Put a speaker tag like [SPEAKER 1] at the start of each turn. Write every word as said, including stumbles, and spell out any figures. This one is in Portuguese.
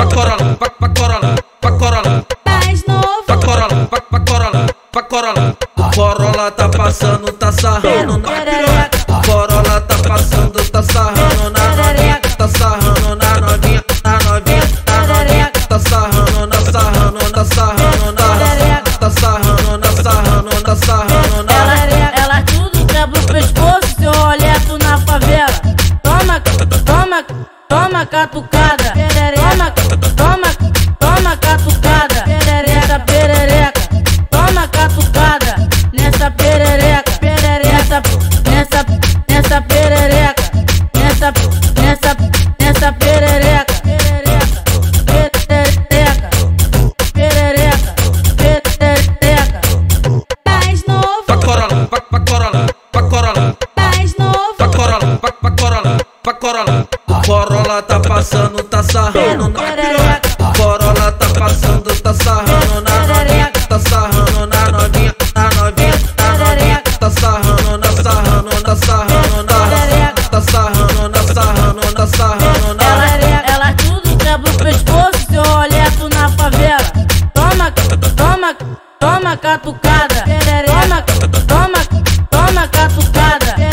[SPEAKER 1] pra corola, pra, pra corola, pra corola.
[SPEAKER 2] Mais novo.
[SPEAKER 1] Pra corola, pra, pra corola, pra corola. Corola tá passando, tá sarrando na piroca. Corola tá passando, tá sarrando na novinha. Tá sarrando na novinha, na novinha, na novinha. Tá sarrando, na sarrando, na sarrando, na. Tá sarrando, na sarrando, na sarrando na.
[SPEAKER 2] Ela, ela tudo quebra o pescoço, seu roleto na favela. Toma, toma, toma catucada. Toma, toma, toma catucada. Nessa perereca, toma catucada. Nessa perereca, nessa, nessa, nessa perereca, nessa, nessa, nessa perereca, perereca, perereca, perereca. Mais novo.
[SPEAKER 1] Pra corola, pra, pra corola, pra corola.
[SPEAKER 2] Mais novo.
[SPEAKER 1] Pra corola, pra, pra corola, pra corola. Corola tá passando, tá sarrando na piroca. Corola tá passando, tá sarrando na novinha. Tá sarrando na novinha, na novinha, na novinha. Tá sarrando, na sarrando, na sarrando na. Tá sarrando, na sarrando, na sarrando na.
[SPEAKER 2] Ela, ela tudo quebra o pescoço, seu roleto na favela. Toma, toma, toma catucada. Toma, toma, toma catucada.